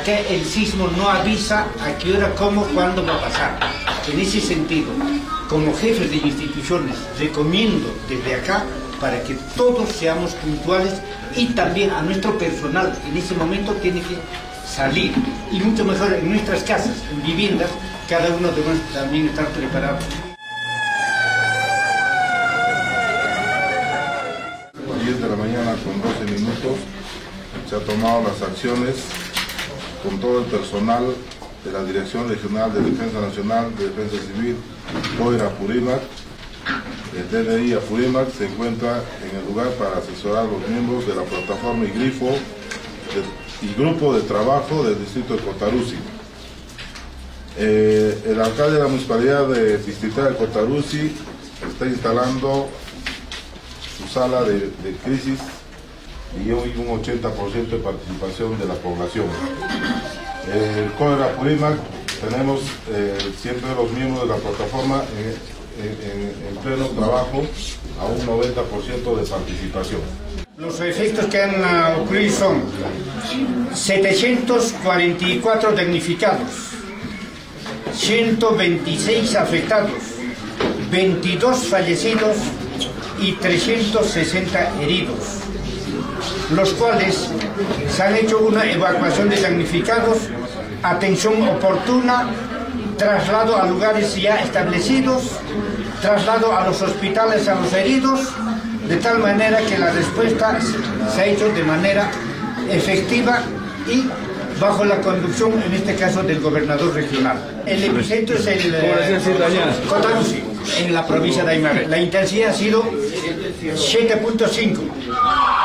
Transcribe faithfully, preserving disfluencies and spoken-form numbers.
acá el sismo no avisa a qué hora, cómo, cuándo va a pasar. En ese sentido, como jefes de instituciones, recomiendo desde acá para que todos seamos puntuales y también a nuestro personal en ese momento tiene que salir, y mucho mejor en nuestras casas, en viviendas, cada uno debe también estar preparado. diez de la mañana con doce minutos se han tomado las acciones con todo el personal de la Dirección Regional de Defensa Nacional, de Defensa Civil, COIRA Apurímac. El D N I Apurímac se encuentra en el lugar para asesorar a los miembros de la plataforma y grifo de, y grupo de trabajo del distrito de Cotarusi. Eh, el alcalde de la municipalidad de distrital de Cotarusi está instalando su sala de, de crisis y hoy un ochenta por ciento de participación de la población. El COIRA Apurímac tenemos eh, siempre los miembros de la plataforma eh, en, en, en pleno trabajo a un noventa por ciento de participación. Los efectos que han uh, ocurrido son setecientos cuarenta y cuatro damnificados, ciento veintiséis afectados, veintidós fallecidos y trescientos sesenta heridos, los cuales se han hecho una evacuación de damnificados, atención oportuna, traslado a lugares ya establecidos, traslado a los hospitales a los heridos, de tal manera que la respuesta se ha hecho de manera efectiva y bajo la conducción, en este caso, del gobernador regional. El epicentro es el eh, Cotarusi, en la provincia de Aymara. La intensidad ha sido siete punto cinco.